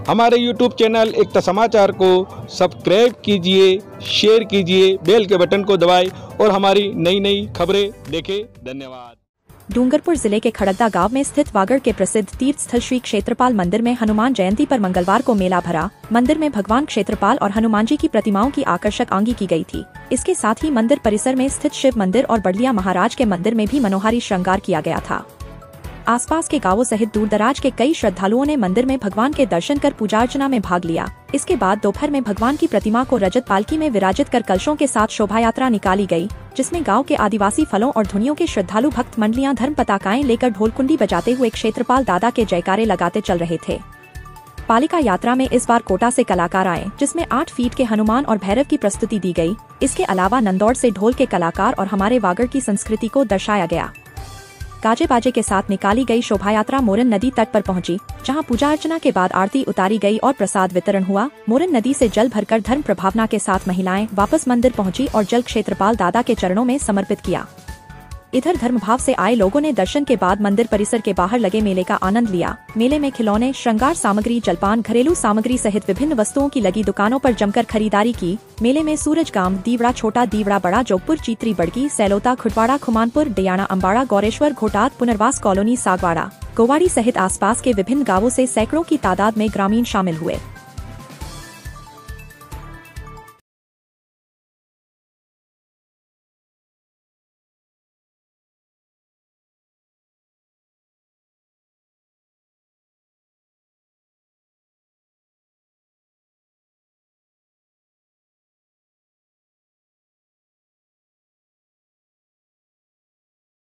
हमारे YouTube channel एकता समाचार को सब्सक्राइब कीजिए, शेयर कीजिए, बेल के बटन को दबाएं और हमारी नई नई खबरें देखें। धन्यवाद। डूंगरपुर जिले के खड़गदा गांव में स्थित वागड़ के प्रसिद्ध तीर्थ स्थल श्री क्षेत्रपाल मंदिर में हनुमान जयंती पर मंगलवार को मेला भरा। मंदिर में भगवान क्षेत्रपाल और हनुमान जी की प्रतिमाओं की आकर्षक आंगी की गई थी। इसके साथ ही मंदिर परिसर में स्थित शिव मंदिर और बड़लिया महाराज के मंदिर में भी मनोहारी श्रृंगार किया गया था। आसपास के गांवों सहित दूर दराज के कई श्रद्धालुओं ने मंदिर में भगवान के दर्शन कर पूजा अर्चना में भाग लिया। इसके बाद दोपहर में भगवान की प्रतिमा को रजत पालकी में विराजित कर कलशों के साथ शोभा यात्रा निकाली गई, जिसमें गांव के आदिवासी फलों और धुनियों के श्रद्धालु भक्त मंडलियां धर्म पताकाएं लेकर ढोलकुंडी बजाते हुए क्षेत्रपाल दादा के जयकारे लगाते चल रहे थे। पालिका यात्रा में इस बार कोटा से कलाकार आए, जिसमें 8 फीट के हनुमान और भैरव की प्रस्तुति दी गई। इसके अलावा नंदौड़ से ढोल के कलाकार और हमारे वागड़ की संस्कृति को दर्शाया गया। गाजे बाजे के साथ निकाली गई शोभा यात्रा मोरन नदी तट पर पहुंची, जहां पूजा अर्चना के बाद आरती उतारी गई और प्रसाद वितरण हुआ। मोरन नदी से जल भरकर धर्म प्रभावना के साथ महिलाएं वापस मंदिर पहुंची और जल क्षेत्रपाल दादा के चरणों में समर्पित किया। इधर धर्म भाव से आए लोगों ने दर्शन के बाद मंदिर परिसर के बाहर लगे मेले का आनंद लिया। मेले में खिलौने, श्रृंगार सामग्री, जलपान, घरेलू सामग्री सहित विभिन्न वस्तुओं की लगी दुकानों पर जमकर खरीदारी की। मेले में सूरजगाम, दीवड़ा, छोटा दीवड़ा, बड़ा जोगपुर, चीतरी, बड़की, सैलोता, खुटवाड़ा, खुमानपुर, डियाना, अम्बाड़ा, गौरेश्वर, घोटात, पुनर्वास कॉलोनी, सागवाड़ा, गोवाड़ी सहित आसपास के विभिन्न गाँवों से सैकड़ों की तादाद में ग्रामीण शामिल हुए।